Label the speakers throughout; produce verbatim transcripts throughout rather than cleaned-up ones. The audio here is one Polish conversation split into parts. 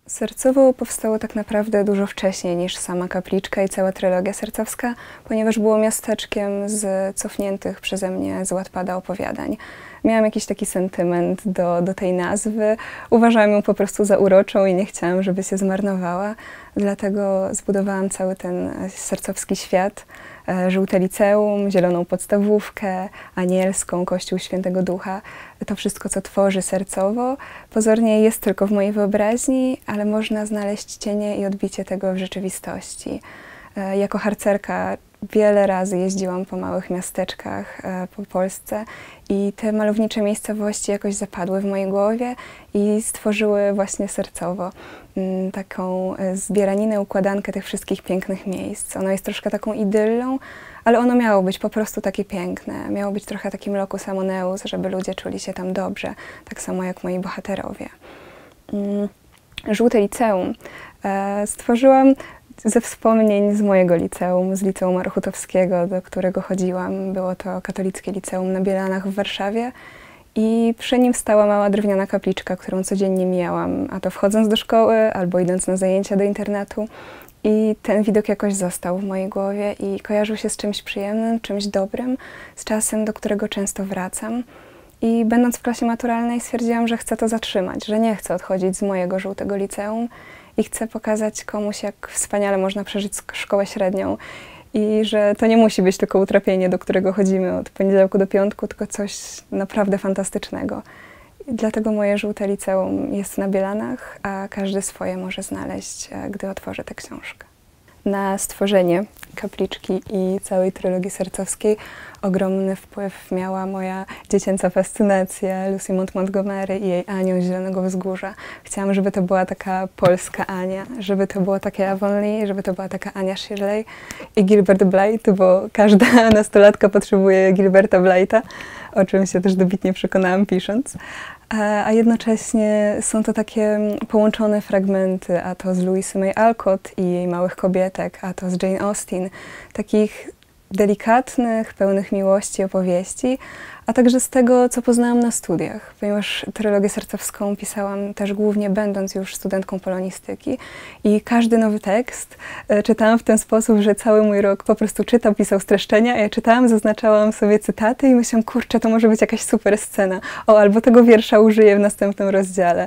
Speaker 1: Sercowo powstało tak naprawdę dużo wcześniej niż sama kapliczka i cała trylogia sercowska, ponieważ było miasteczkiem z cofniętych przeze mnie z Wattpada opowiadań. Miałam jakiś taki sentyment do, do tej nazwy, uważałam ją po prostu za uroczą i nie chciałam, żeby się zmarnowała, dlatego zbudowałam cały ten sercowski świat. Żółte liceum, zieloną podstawówkę, anielską, Kościół Świętego Ducha. To wszystko, co tworzy Sercowo, pozornie jest tylko w mojej wyobraźni, ale można znaleźć cienie i odbicie tego w rzeczywistości. Jako harcerka wiele razy jeździłam po małych miasteczkach po Polsce i te malownicze miejscowości jakoś zapadły w mojej głowie i stworzyły właśnie Sercowo. Taką zbieraninę, układankę tych wszystkich pięknych miejsc. Ono jest troszkę taką idyllą, ale ono miało być po prostu takie piękne. Miało być trochę takim locus amoneus, żeby ludzie czuli się tam dobrze, tak samo jak moi bohaterowie. Żółte liceum stworzyłam ze wspomnień z mojego liceum, z liceum Archutowskiego, do którego chodziłam. Było to katolickie liceum na Bielanach w Warszawie. I przy nim stała mała drewniana kapliczka, którą codziennie mijałam, a to wchodząc do szkoły albo idąc na zajęcia do internatu. I ten widok jakoś został w mojej głowie i kojarzył się z czymś przyjemnym, czymś dobrym, z czasem, do którego często wracam. I będąc w klasie maturalnej stwierdziłam, że chcę to zatrzymać, że nie chcę odchodzić z mojego żółtego liceum i chcę pokazać komuś, jak wspaniale można przeżyć szkołę średnią. I że to nie musi być tylko utrapienie, do którego chodzimy od poniedziałku do piątku, tylko coś naprawdę fantastycznego. I dlatego moje żółte liceum jest na Bielanach, a każdy swoje może znaleźć, gdy otworzy tę książkę. Na stworzenie kapliczki i całej trylogii sercowskiej ogromny wpływ miała moja dziecięca fascynacja Lucy Maud Montgomery i jej Anią z Zielonego Wzgórza. Chciałam, żeby to była taka polska Ania, żeby to było takie Avonlea, żeby to była taka Ania Shirley i Gilbert Blythe, bo każda nastolatka potrzebuje Gilberta Blythe'a, o czym się też dobitnie przekonałam pisząc. A jednocześnie są to takie połączone fragmenty, a to z Louisy May Alcott i jej Małych Kobietek, a to z Jane Austen, takich delikatnych, pełnych miłości opowieści, a także z tego, co poznałam na studiach, ponieważ trylogię sercowską pisałam też głównie będąc już studentką polonistyki i każdy nowy tekst czytałam w ten sposób, że cały mój rok po prostu czytał, pisał streszczenia, a ja czytałam, zaznaczałam sobie cytaty i myślałam, kurczę, to może być jakaś super scena, o, albo tego wiersza użyję w następnym rozdziale.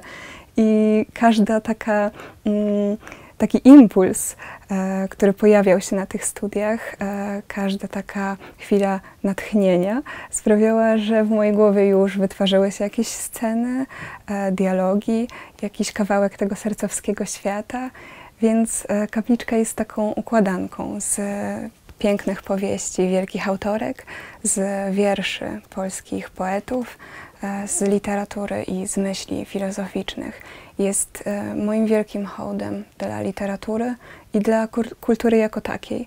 Speaker 1: I każda taka... Mm, Taki impuls, e, który pojawiał się na tych studiach, e, każda taka chwila natchnienia sprawiała, że w mojej głowie już wytwarzały się jakieś sceny, e, dialogi, jakiś kawałek tego sercowskiego świata, więc e, kapliczka jest taką układanką z pięknych powieści wielkich autorek, z wierszy polskich poetów, z literatury i z myśli filozoficznych. Jest moim wielkim hołdem dla literatury i dla kultury jako takiej.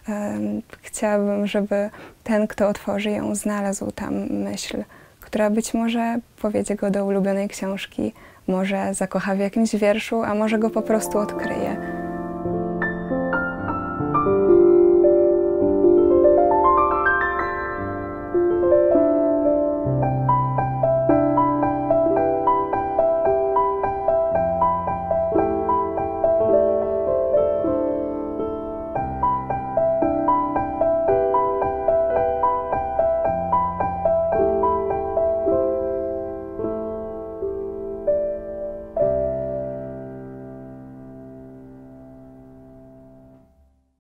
Speaker 1: Chciałabym, żeby ten, kto otworzy ją, znalazł tam myśl, która być może powiedzie go do ulubionej książki, może zakocha w jakimś wierszu, a może go po prostu odkryje.